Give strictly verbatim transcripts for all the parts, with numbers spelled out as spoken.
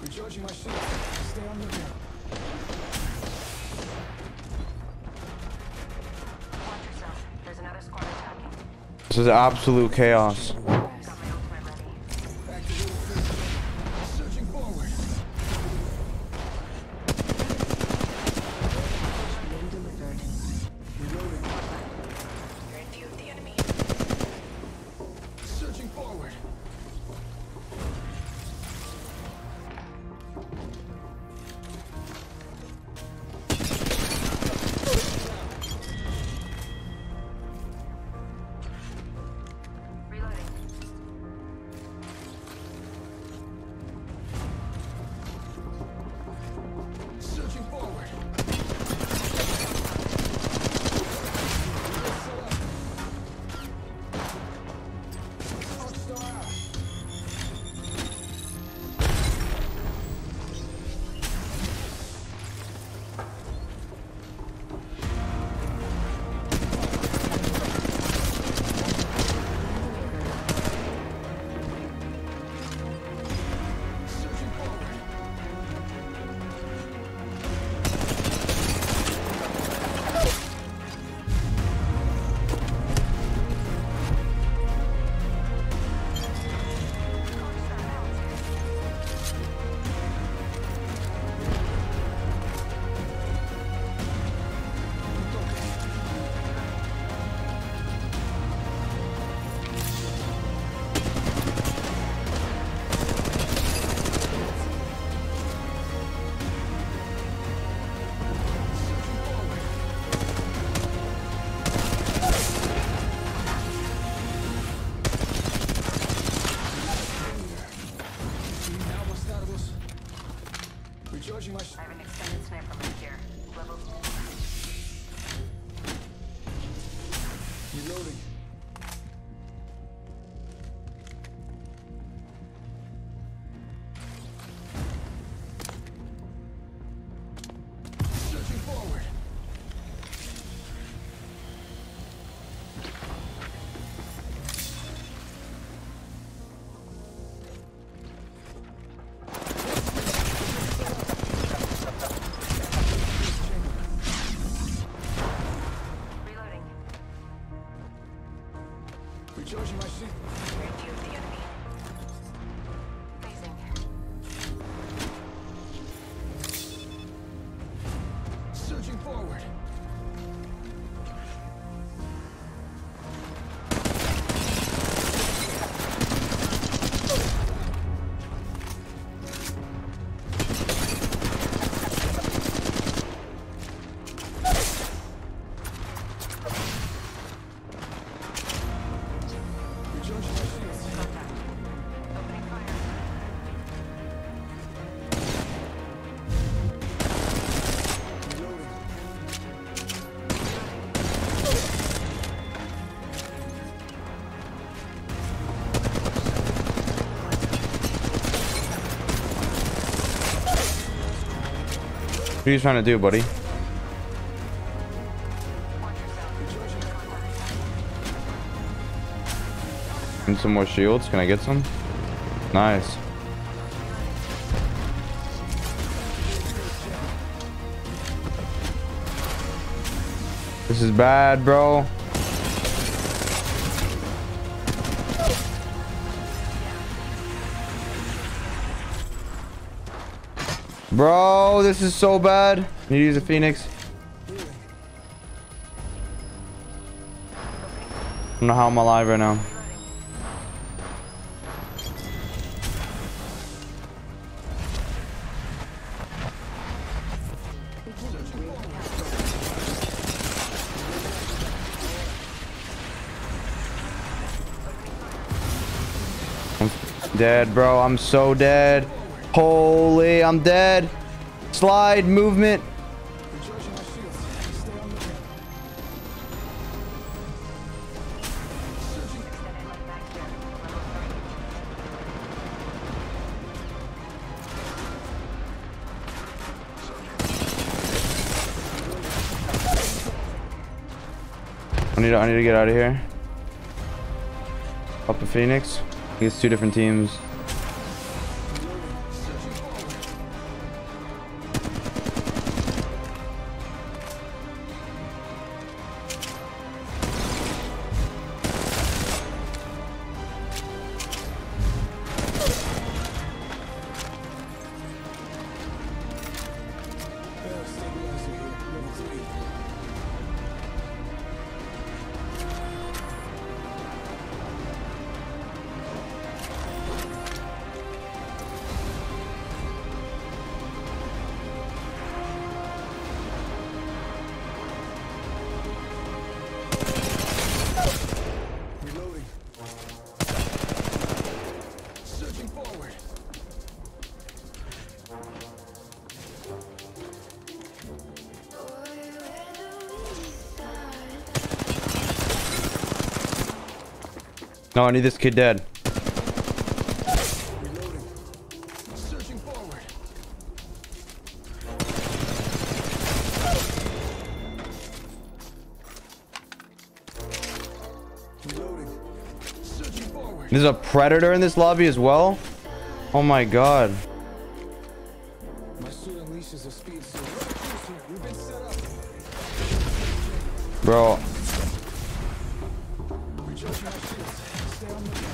Recharging my shield. Stay on lookout. Watch yourself. There's another squad attacking. This is absolute chaos. Got my ultimate ready. Searching forward. Being delivered. Reloading. You're in view of the enemy. Searching forward. Reloading. Searching forward. Hostile out. Searching forward. Now bastardos. Recharging my I shield. have an extended sniper right here. Level. Reloading. Searching forward. Reloading. Recharging my shield. You're in view of the enemy. Phasing. Searching forward. Recharging my shield. Contact. Opening fire. Reloading. What are you trying to do, buddy? Watch yourself. Recharging my Need some more shields? Can I get some? Nice. This is bad, bro. Bro, this is so bad. Need to use a Phoenix. I don't know how I'm alive right now. I'm dead, bro. I'm so dead. Holy, I'm dead. Slide movement. Recharging my shields. Stay on lookout. Searching. I need to, I need to get out of here. Up to Phoenix. It's two different teams. forward. No, I need this kid dead. Reloading. Searching forward. Reloading. Searching forward. There's a predator in this lobby as well. Oh my god. My suit unleashes a speed suit. We've been set up. Bro. Recharge my shields. Stay on the lookout.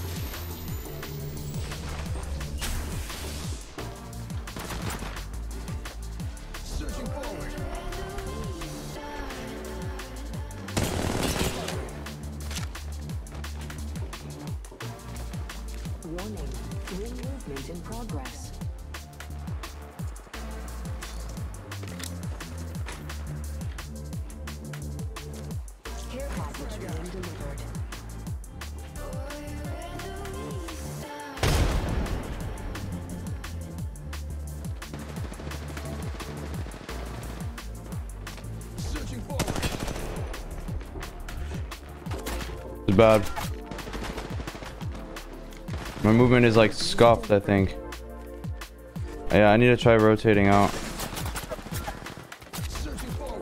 Searching forward. Warning, ring movement in progress. Care package being delivered. Searching forward. It's bad. My movement is like scuffed, I think. Yeah, I need to try rotating out. Searching forward.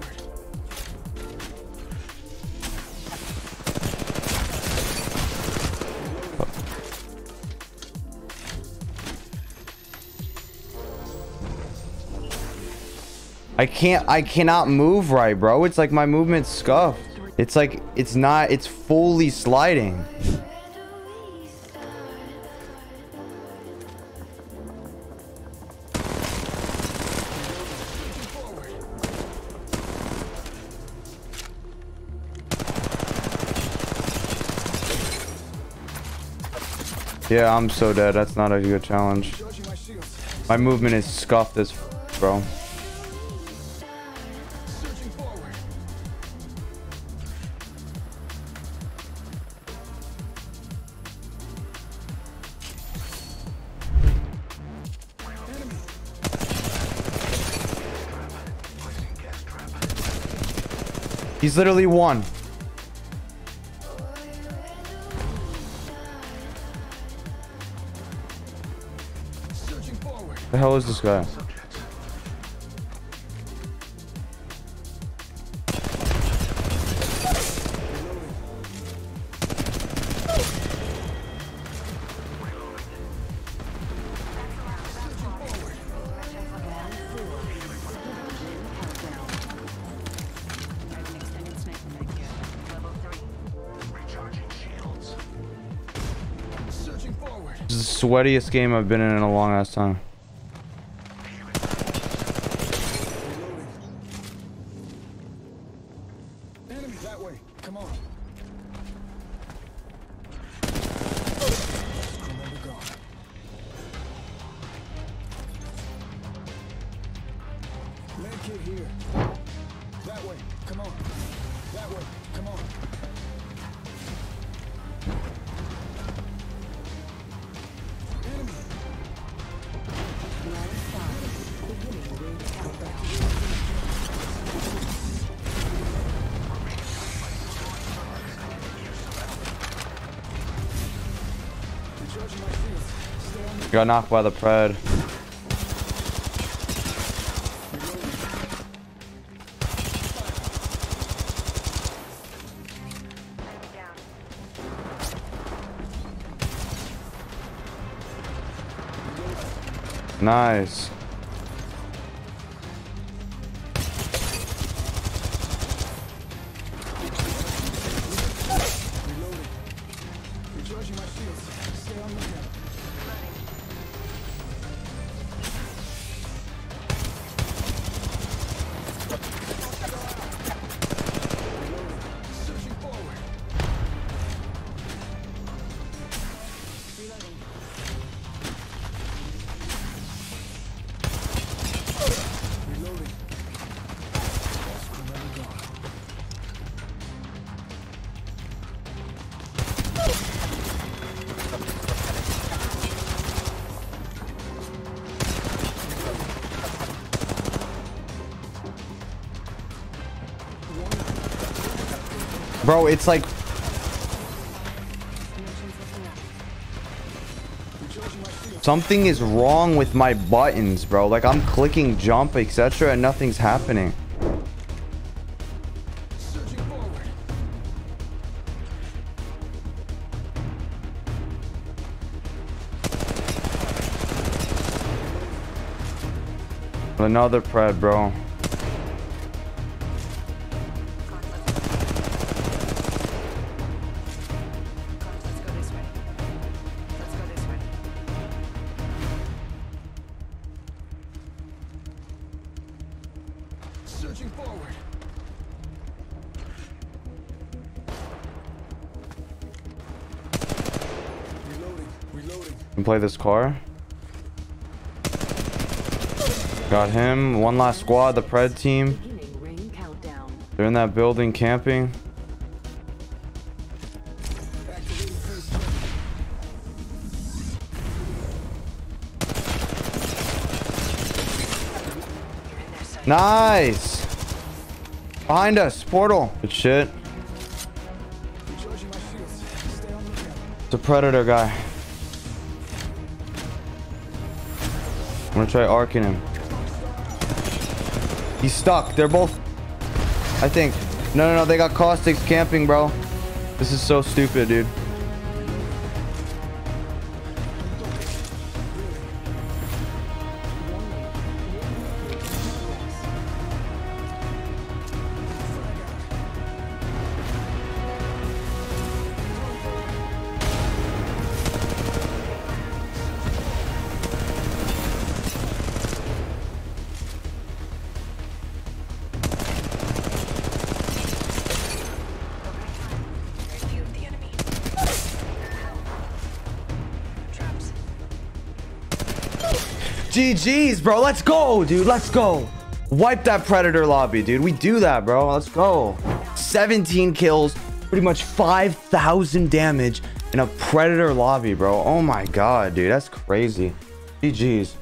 I can't, I cannot move right, bro. It's like my movement's scuffed. It's like, it's not, it's fully sliding. Yeah, I'm so dead. That's not a good challenge. Recharging my shields. My movement is scuffed as f, bro. Searching forward. Enemy. He's literally one. Searching forward. The hell is this guy? Extended sniper mag here. Level three. Searching forward. This is the sweatiest game I've been in in a long ass time. Enemy that way. Come on. Remember gone. Med kit here. That way. Come on. That way. Come on. Enemy. Round five, beginning ring countdown. Recharging my shields. Stay on the Got knocked by the pred. Enemy down. Nice. reloading. Recharging my shields. Stay on the lookout. Reloading. Searching forward. Reloading. Bro, it's like something is wrong with my buttons, bro. Like I'm clicking jump, et cetera, and nothing's happening. Surging forward. Another pred, bro. Let's go this way. Let's go this way. Surging forward. Reloading. Reloading. Can play this car. Got him. One last squad, the pred team. Beginning ring countdown. They're in that building camping. Activating phase two. You're in their sight. Nice. Behind us, portal. Good shit. Recharging my shields. Stay on the lookout. It's a predator guy. I'm gonna try arcing him. He's stuck. They're both, I think. No, no, no. They got caustics camping, bro. This is so stupid, dude. Review the enemy. Traps. G G's, bro. Let's go, dude. Let's go. Wipe that predator lobby, dude. We do that, bro. Let's go. seventeen kills, pretty much five thousand damage in a predator lobby, bro. Oh my god, dude. That's crazy. G G's.